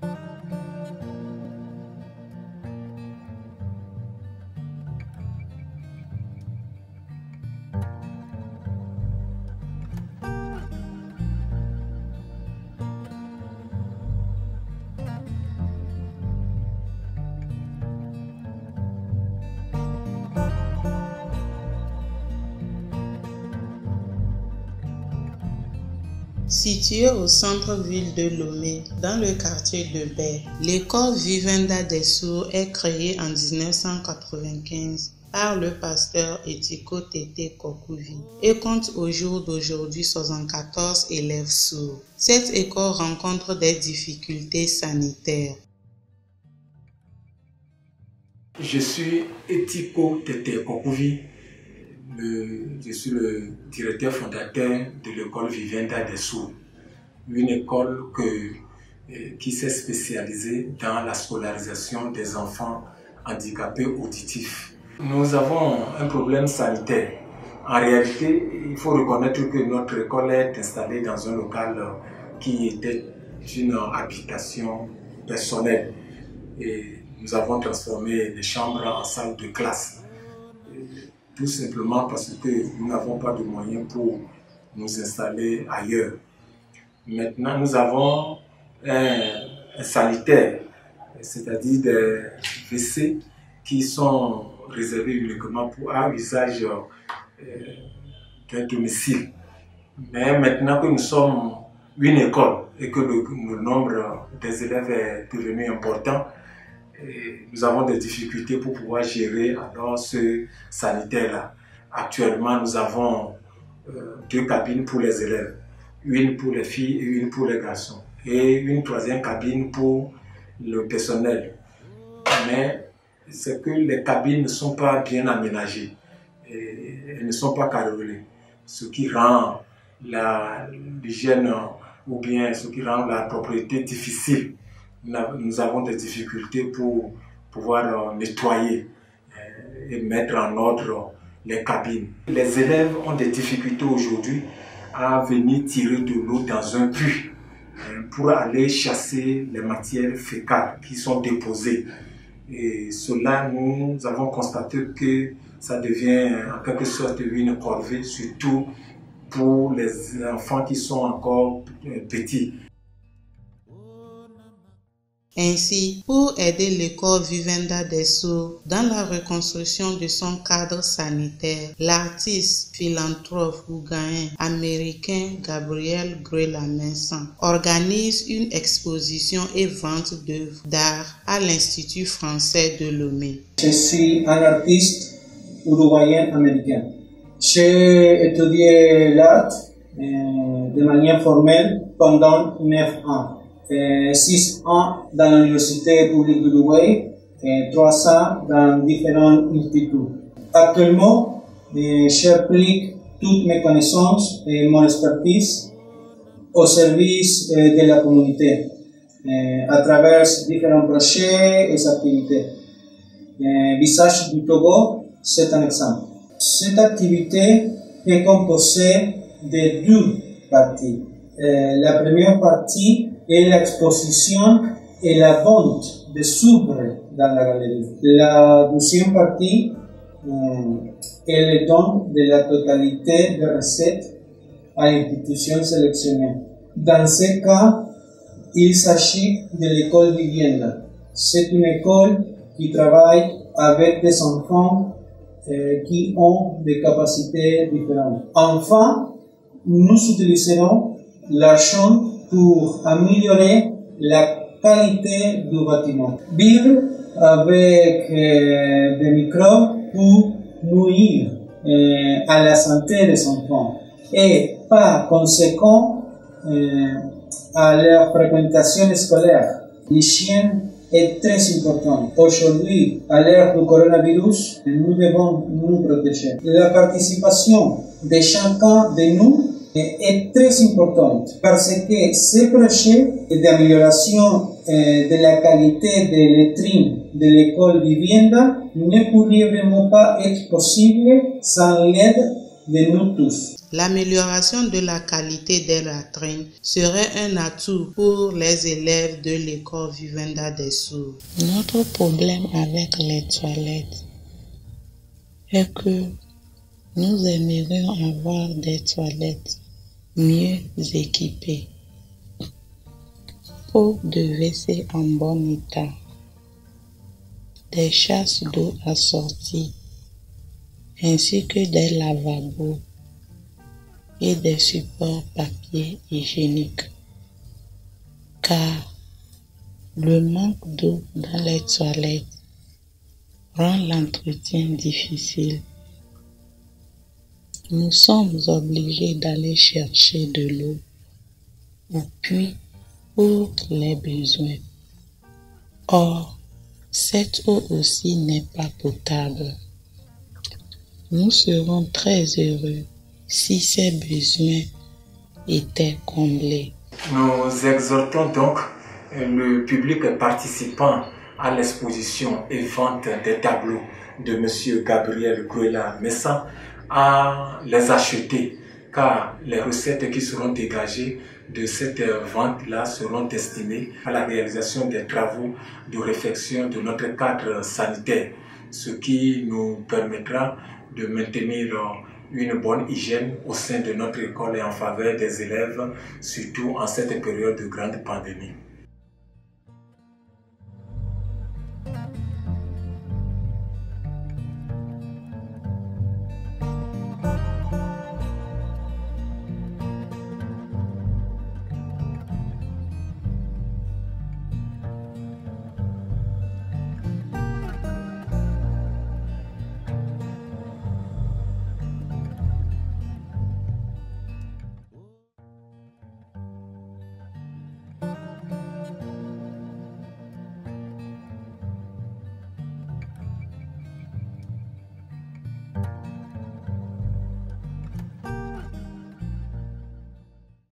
Située au centre-ville de Lomé, dans le quartier de Baie, l'école Vivenda des Sourds est créée en 1995 par le pasteur Etiko Tété Kokouvi et compte au jour d'aujourd'hui 74 élèves sourds. Cette école rencontre des difficultés sanitaires. Je suis Etiko Tété Kokouvi. Je suis le directeur fondateur de l'école Vivenda des Sourds, une école qui s'est spécialisée dans la scolarisation des enfants handicapés auditifs. Nous avons un problème sanitaire. En réalité, il faut reconnaître que notre école est installée dans un local qui était une habitation personnelle. Et nous avons transformé les chambres en salles de classe. Tout simplement parce que nous n'avons pas de moyens pour nous installer ailleurs. Maintenant, nous avons un sanitaire, c'est-à-dire des WC qui sont réservés uniquement à l'usage d'un domicile. Mais maintenant que nous sommes une école et que le nombre des élèves est devenu important, nous avons des difficultés pour pouvoir gérer alors ce sanitaire-là. Actuellement, nous avons 2 cabines pour les élèves, une pour les filles et une pour les garçons, et une 3e cabine pour le personnel. Mais c'est que les cabines ne sont pas bien aménagées, et elles ne sont pas carrelées, ce qui rend l'hygiène ou bien ce qui rend la propriété difficile. Nous avons des difficultés pour pouvoir nettoyer et mettre en ordre les cabines. Les élèves ont des difficultés aujourd'hui à venir tirer de l'eau dans un puits pour aller chasser les matières fécales qui sont déposées. Et cela, nous avons constaté que ça devient en quelque sorte une corvée, surtout pour les enfants qui sont encore petits. Ainsi, pour aider l'école Vivenda des Sourds dans la reconstruction de son cadre sanitaire, l'artiste philanthrope ougaïen américain Gabriel Grey-Lamerson organise une exposition et vente d'œuvres d'art à l'Institut français de Lomé. Je suis un artiste uruguayen américain. J'ai étudié l'art de manière formelle pendant 9 ans. 6 ans dans l'Université publique d'Uruguay et 3 ans dans différents instituts. Actuellement, j'applique toutes mes connaissances et mon expertise au service de la communauté à travers différents projets et activités. Visage du Togo, c'est un exemple. Cette activité est composée de 2 parties. La première partie est l'exposition et la vente des œuvres dans la galerie. La deuxième partie est le don de la totalité des recettes à l'institution sélectionnée. Dans ce cas, il s'agit de l'école Vivienda. C'est une école qui travaille avec des enfants qui ont des capacités différentes. Enfin, nous utiliserons l'argent pour améliorer la qualité du bâtiment. Vivre avec des microbes pour nuire à la santé des enfants et par conséquent à leur fréquentation scolaire. L'hygiène est très importante. Aujourd'hui, à l'ère du coronavirus, nous devons nous protéger. La participation de chacun de nous est très importante parce que ces projets d'amélioration de la qualité des lettrines de l'école Vivienda ne pourraient vraiment pas être possibles sans l'aide de nous tous. L'amélioration de la qualité des latrines serait un atout pour les élèves de l'école Vivenda des Sourds. Notre problème avec les toilettes est que nous aimerions avoir des toilettes mieux équipées, pots de WC en bon état, des chasses d'eau assorties, ainsi que des lavabos et des supports papier hygiénique. Car le manque d'eau dans les toilettes rend l'entretien difficile. Nous sommes obligés d'aller chercher de l'eau au puits pour les besoins. Or, cette eau aussi n'est pas potable. Nous serons très heureux si ces besoins étaient comblés. Nous exhortons donc le public participant à l'exposition et vente des tableaux de M. Gabriel Gruela Messa à les acheter, car les recettes qui seront dégagées de cette vente-là seront destinées à la réalisation des travaux de réfection de notre cadre sanitaire, ce qui nous permettra de maintenir une bonne hygiène au sein de notre école et en faveur des élèves, surtout en cette période de grande pandémie.